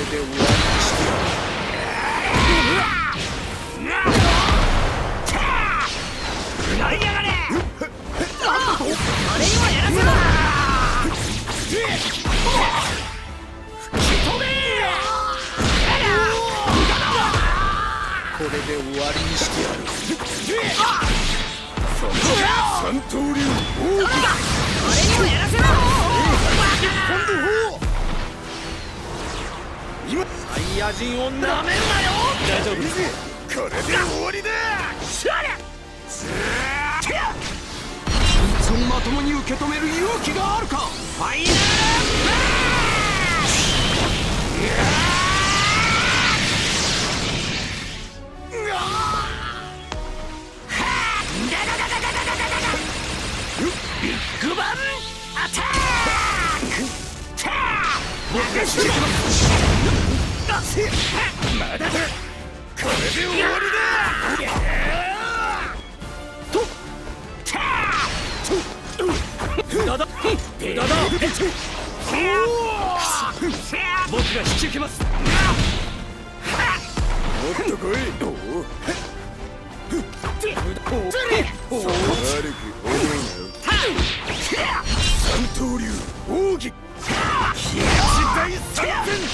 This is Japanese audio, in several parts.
で終わりにしてやる。 やりやがれ。あれにはやらせろ。吹き飛べ。 これで終わりにしてやる。 三刀流王騎だ。 あれにはやらせろ。 今サイヤ人をなめんなよ。 大丈夫です。 これで終わりだ。 そのまともに受け止める勇気があるか。 ファイナルビッグバンアタック。 僕がしてきます。 まだだ。これで終わりだ。 だだ僕が引き受けます。 もっと来い。悪く思うなよ。三刀流奥義。大三戦。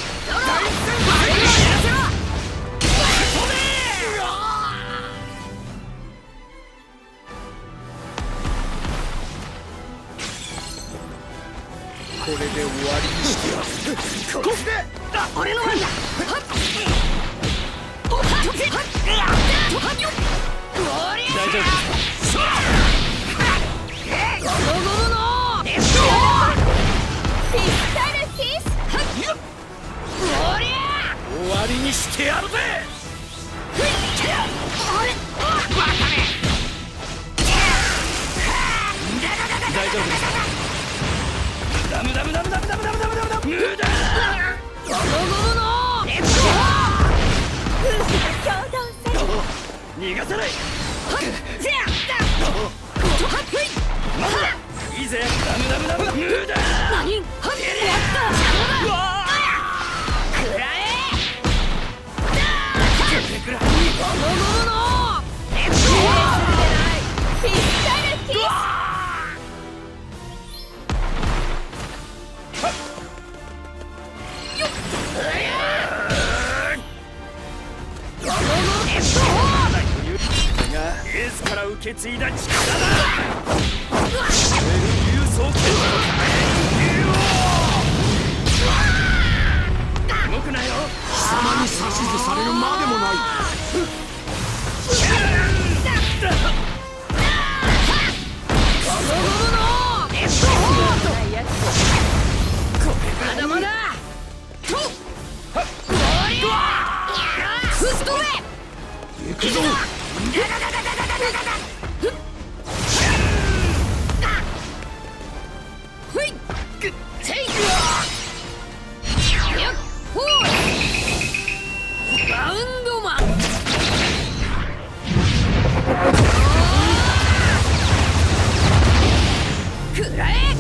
これで終わりにしてやる。 こっちで。 俺の番だ。大丈夫ですか。ゴムゴムのピスタルキス。おりゃ終わりにしてやるぜ。 あれバカめ。大丈夫ですか。ダムダムダムダムダムダムダムダムダム。無駄。ゴムゴムのレッド共同戦。逃がさない。せやいいぜ。ダムダムダム。無駄。何。やった。うわくらえ。ゴムゴムのレッドピスタルキス。エースから受け継いだ力だ。竜装剣動くなよ。 貴様に指図されるまでもない。 まだまだ。 行くぞ。 バウンドマン。くらえ。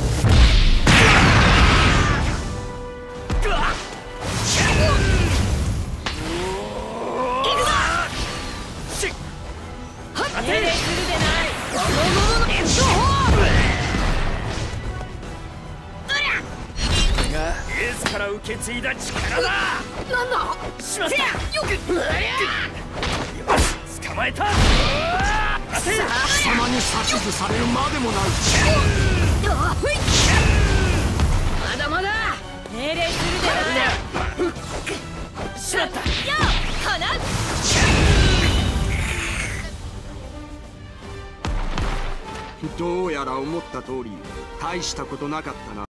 命令するでない。ゴムゴムのレッドホーム。エースから受け継いだ力だ。なんだ。しまった。よく。よし、捕まえた。 貴様に指図されるまでもない。 まだまだ。命令するでない。しまった。よう、かな。 どうやら思った通り大したことなかったな。